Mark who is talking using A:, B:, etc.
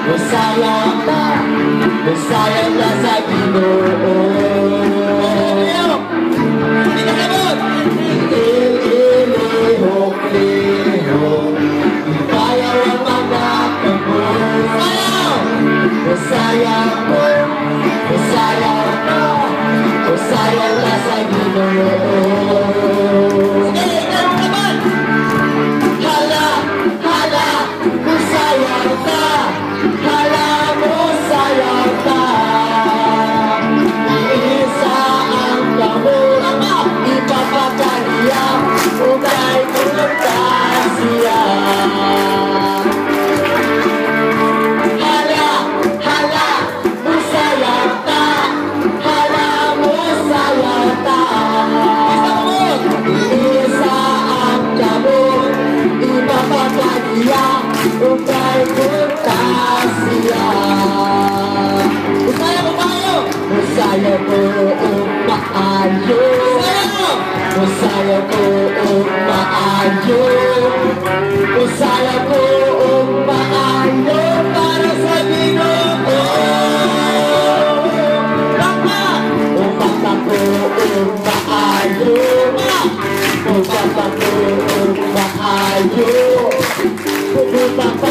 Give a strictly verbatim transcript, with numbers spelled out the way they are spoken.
A: Masaya ka, masaya ka sa Ginoo. Hindi ka sabot! Ilihok-lihok, ipayaw ang mga kabot. Masaya ko, masaya ka, masaya ka sa Ginoo. Sige, ikaw naman! Hala, hala, masaya ka, hala mo saya ka. Iisa ang kamot, ipapakaliya, ukay magkasiya. Hala, hala, masaya ka, hala mo saya ka. Iisa ang kamot, ipapakaliya, ukay magkasiya. Masaya ko tayo! Masaya ko ang maayo. Masaya ko ang maayo. Masaya ko ang maayo para sa Ginoo. Baka! O baka ko ang maayo. O baka ko ang maayo. O baka